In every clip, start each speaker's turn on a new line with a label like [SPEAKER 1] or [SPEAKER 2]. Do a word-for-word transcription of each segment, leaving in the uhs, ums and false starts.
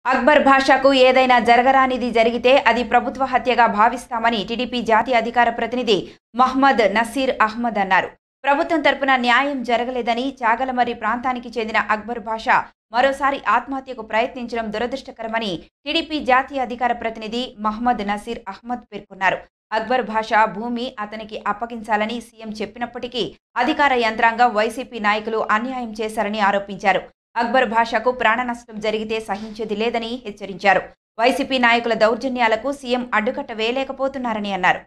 [SPEAKER 1] అక్బర్ భాషాకు ఏదైనా జరగరానిది జరిగితే అది ప్రభుత్వ హత్యగా భావిస్తామని టీడీపీ జాతీయ అధికార ప్రతినిధి మహ్మద్ నసీర్ అహ్మద్ అన్నారు. ప్రభుత్వం తరపున న్యాయం జరగలేదని చాగలమర్రి ప్రాంతానికి చెందిన అక్బర్ భాషా మరోసారి ఆత్మహత్యకు ప్రయత్నించడం దురదృష్టకరమని టీడీపీ జాతీయ అధికార ప్రతినిధి మహ్మద్ నసీర్ అహ్మద్ పేర్కొన్నారు. అక్బర్ భాషా భూమి అతనికి అప్పగించాలని సీఎం చెప్పినప్పటికీ అధికార యంత్రాంగం వైసీపీ నాయకులు అన్యాయం చేశారని ఆరోపించారు. అక్బర్ భాషాకు ప్రాణ నష్టం జరిగితే సహించేది లేదని హెచ్చరించారు. వైసీపీ నాయకుల దౌర్జన్యాలకు సీఎం అడ్డుకట్ట వేయలేకపోతున్నారని అన్నారు.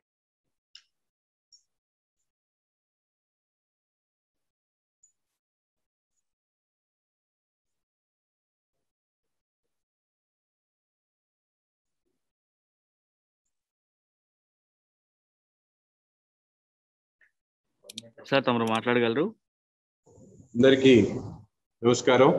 [SPEAKER 2] సార్ తమరు మాట్లాడగలరు.
[SPEAKER 3] అందరికీ నమస్కారం.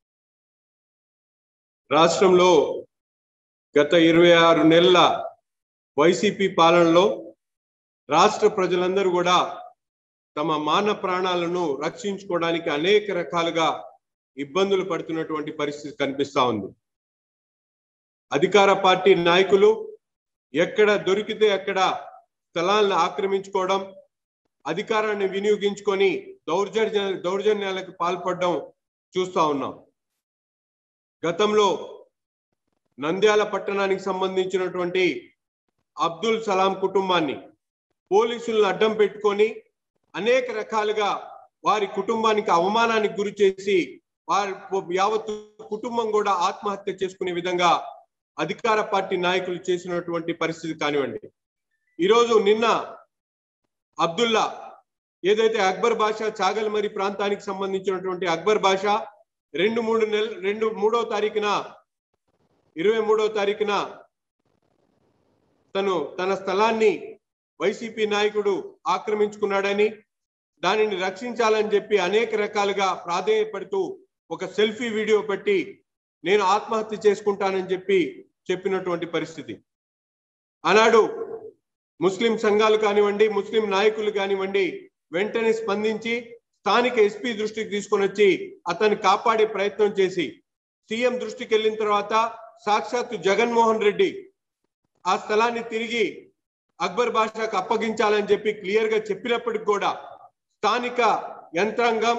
[SPEAKER 3] రాష్ట్రంలో గత ఇరవై ఆరు నెలల వైసీపీ పాలనలో రాష్ట్ర ప్రజలందరూ కూడా తమ మాన ప్రాణాలను రక్షించుకోవడానికి అనేక రకాలుగా ఇబ్బందులు పడుతున్నటువంటి పరిస్థితి కనిపిస్తా ఉంది. అధికార పార్టీ నాయకులు ఎక్కడ దొరికితే అక్కడ స్థలాలను ఆక్రమించుకోవడం, అధికారాన్ని వినియోగించుకొని దౌర్జన్య దౌర్జన్యాలకు పాల్పడడం చూస్తా ఉన్నాం. గతంలో నంద్యాల పట్టణానికి సంబంధించినటువంటి అబ్దుల్ సలాం కుటుంబాన్ని పోలీసులను అడ్డం పెట్టుకొని అనేక రకాలుగా వారి కుటుంబానికి అవమానానికి గురి చేసి వారి యావత్ కుటుంబం కూడా ఆత్మహత్య చేసుకునే విధంగా అధికార పార్టీ నాయకులు చేసినటువంటి పరిస్థితి కానివ్వండి. ఈరోజు నిన్న అబ్దుల్లా ఏదైతే అక్బర్ భాషా చాగల్మరి ప్రాంతానికి సంబంధించినటువంటి అక్బర్ భాషా రెండు మూడు నెల రెండు మూడో తారీఖున ఇరవై మూడో తారీఖున తను తన స్థలాన్ని వైసీపీ నాయకుడు ఆక్రమించుకున్నాడని, దానిని రక్షించాలని చెప్పి అనేక రకాలుగా ప్రాధేయపడుతూ ఒక సెల్ఫీ వీడియో పెట్టి నేను ఆత్మహత్య చేసుకుంటానని చెప్పి చెప్పినటువంటి పరిస్థితి. ఆనాడు ముస్లిం సంఘాలు కానివ్వండి, ముస్లిం నాయకులు కానివ్వండి వెంటనే స్పందించి స్థానిక ఎస్పీ దృష్టికి తీసుకొని వచ్చి అతన్ని కాపాడే ప్రయత్నం చేసి సీఎం దృష్టికి వెళ్ళిన తర్వాత సాక్షాత్తు జగన్మోహన్ రెడ్డి ఆ స్థలాన్ని తిరిగి అక్బర్ భాషాకు అప్పగించాలని చెప్పి క్లియర్ గా చెప్పినప్పటికి కూడా స్థానిక యంత్రాంగం,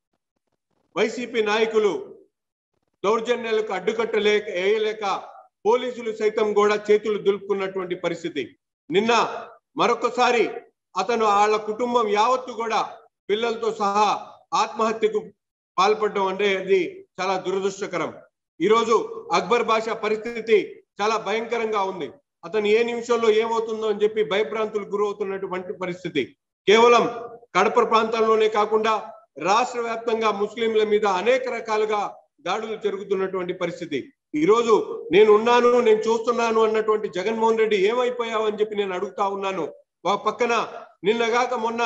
[SPEAKER 3] వైసీపీ నాయకులు దౌర్జన్యాలకు అడ్డుకట్టలేక వేయలేక పోలీసులు సైతం కూడా చేతులు దులుపుకున్నటువంటి పరిస్థితి. నిన్న మరొకసారి అతను వాళ్ళ కుటుంబం యావత్తు కూడా పిల్లలతో సహా ఆత్మహత్యకు పాల్పడడం అంటే అది చాలా దురదృష్టకరం. ఈరోజు అక్బర్ భాషా పరిస్థితి చాలా భయంకరంగా ఉంది. అతను ఏ నిమిషంలో ఏమవుతుందో అని చెప్పి భయభ్రాంతులకు గురవుతున్నటువంటి పరిస్థితి. కేవలం కడప ప్రాంతంలోనే కాకుండా రాష్ట్ర వ్యాప్తంగా ముస్లింల మీద అనేక రకాలుగా దాడులు జరుగుతున్నటువంటి పరిస్థితి. ఈ రోజు నేను ఉన్నాను, నేను చూస్తున్నాను అన్నటువంటి జగన్మోహన్ రెడ్డి ఏమైపోయావు అని చెప్పి నేను అడుగుతా ఉన్నాను. ఒక పక్కన నిన్నగాక మొన్న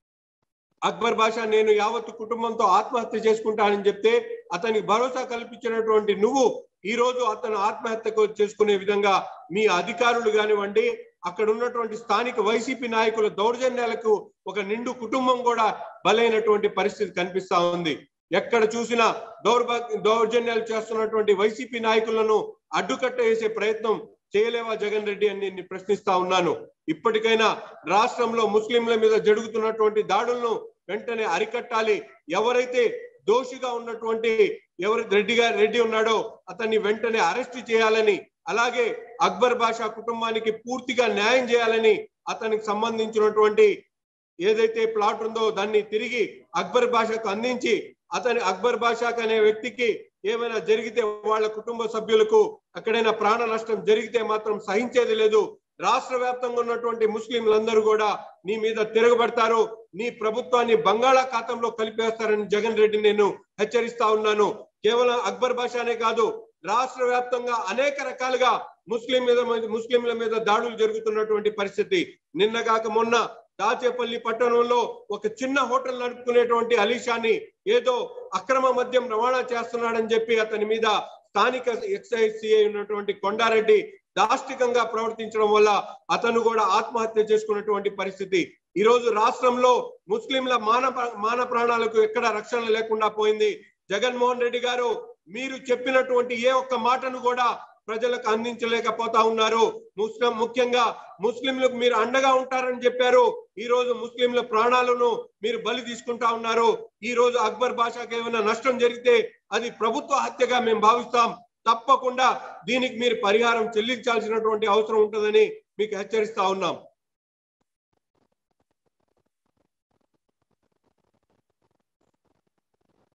[SPEAKER 3] అక్బర్ భాషా నేను యావత్తు కుటుంబంతో ఆత్మహత్య చేసుకుంటానని చెప్తే అతనికి భరోసా కల్పించినటువంటి నువ్వు ఈ రోజు అతను ఆత్మహత్య చేసుకునే విధంగా మీ అధికారులు కానివ్వండి, అక్కడ ఉన్నటువంటి స్థానిక వైసీపీ నాయకుల దౌర్జన్యాలకు ఒక నిండు కుటుంబం కూడా బలైనటువంటి పరిస్థితి కనిపిస్తా ఉంది. ఎక్కడ చూసినా దౌర్భాగ్య దౌర్జన్యాలు చేస్తున్నటువంటి వైసీపీ నాయకులను అడ్డుకట్ట వేసే ప్రయత్నం చేయలేవా జగన్ రెడ్డి అని నేను ప్రశ్నిస్తా ఉన్నాను. ఇప్పటికైనా రాష్ట్రంలో ముస్లింల మీద జరుగుతున్నటువంటి దాడులను వెంటనే అరికట్టాలి. ఎవరైతే దోషిగా ఉన్నటువంటి ఎవరు రెడ్డి గారు రెడ్డి ఉన్నాడో అతన్ని వెంటనే అరెస్ట్ చేయాలని, అలాగే అక్బర్ భాషా కుటుంబానికి పూర్తిగా న్యాయం చేయాలని, అతనికి సంబంధించినటువంటి ఏదైతే ప్లాట్ ఉందో దాన్ని తిరిగి అక్బర్ భాషకు అందించి అతని అక్బర్ భాషాకు అనే వ్యక్తికి ఏమైనా జరిగితే వాళ్ళ కుటుంబ సభ్యులకు ఎక్కడైనా ప్రాణ నష్టం జరిగితే మాత్రం సహించేది లేదు. రాష్ట్ర వ్యాప్తంగా ఉన్నటువంటి ముస్లింలందరూ కూడా నీ మీద తిరగబడతారు, నీ ప్రభుత్వాన్ని బంగాళాఖాతంలో కలిపేస్తారని జగన్ రెడ్డి నేను హెచ్చరిస్తా ఉన్నాను. కేవలం అక్బర్ భాషానే కాదు, రాష్ట్ర వ్యాప్తంగా అనేక రకాలుగా ముస్లిం మీద ముస్లింల మీద దాడులు జరుగుతున్నటువంటి పరిస్థితి. నిన్నగాక మొన్న దాచేపల్లి పట్టణంలో ఒక చిన్న హోటల్ నడుపుకునేటువంటి అలీషాని ఏదో అక్రమ మద్యం రవాణా చేస్తున్నాడని చెప్పి అతని మీద స్థానిక ఎక్సైజ్ సిఐ ఉన్నటువంటి కొండారెడ్డి దాష్టికంగా ప్రవర్తించడం వల్ల అతను కూడా ఆత్మహత్య చేసుకున్నటువంటి పరిస్థితి. ఈ రోజు రాష్ట్రంలో ముస్లింల మాన మాన ప్రాణాలకు ఎక్కడ రక్షణ లేకుండా పోయింది. జగన్మోహన్ రెడ్డి గారు మీరు చెప్పినటువంటి ఏ ఒక్క మాటను కూడా ప్రజలకు అందించలేకపోతా ఉన్నారు. ముస్లిం ముఖ్యంగా ముస్లింలకు మీరు అండగా ఉంటారని చెప్పారు. ఈ రోజు ముస్లింల ప్రాణాలను మీరు బలి తీసుకుంటా ఉన్నారు. ఈ రోజు అక్బర్ బాషాకి ఏమైనా నష్టం జరిగితే అది ప్రభుత్వ హత్యగా మేము భావిస్తాం. తప్పకుండా దీనికి మీరు పరిహారం చెల్లించాల్సినటువంటి అవసరం ఉంటుందని మీకు హెచ్చరిస్తా ఉన్నాం.